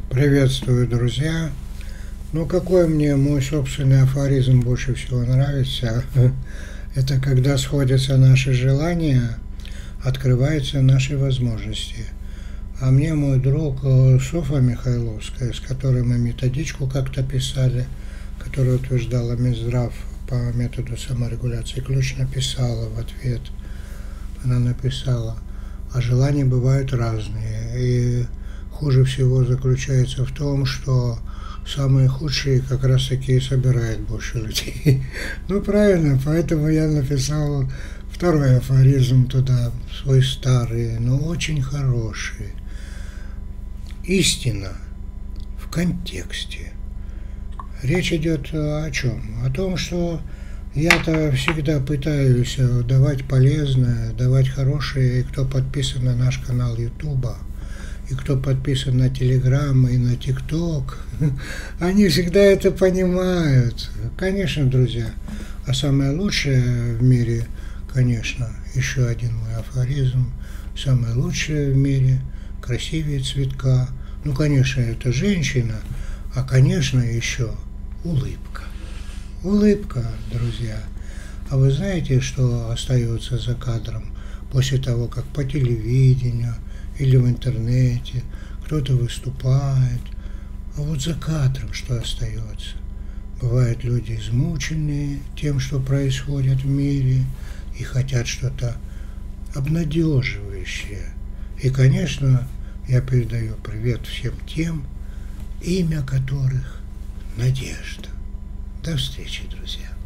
Приветствую, друзья! Ну, какой мне мой собственный афоризм больше всего нравится? Это когда сходятся наши желания, открываются наши возможности. А мне мой друг Софа Михайловская, с которой мы методичку как-то писали, которую утверждала Минздрав по методу саморегуляции, ключ написала в ответ. Она написала: а желания бывают разные. И хуже всего заключается в том, что самые худшие как раз таки и собирают больше людей. Ну, правильно, поэтому я написал второй афоризм туда, свой старый, но очень хороший. Истина в контексте. Речь идет о чем? О том, что я-то всегда пытаюсь давать полезное, давать хорошее, и кто подписан на наш канал Ютуба, и кто подписан на Телеграм и на ТикТок, они всегда это понимают. Конечно, друзья. А самое лучшее в мире, конечно, еще один мой афоризм, самое лучшее в мире, красивее цветка. Ну, конечно, это женщина, а, конечно, еще улыбка. Улыбка, друзья. А вы знаете, что остается за кадром после того, как по телевидению или в интернете кто-то выступает? А вот за кадром что остается? Бывают люди измученные тем, что происходит в мире, и хотят что-то обнадеживающее. И, конечно, я передаю привет всем тем, имя которых Надежда. До встречи, друзья.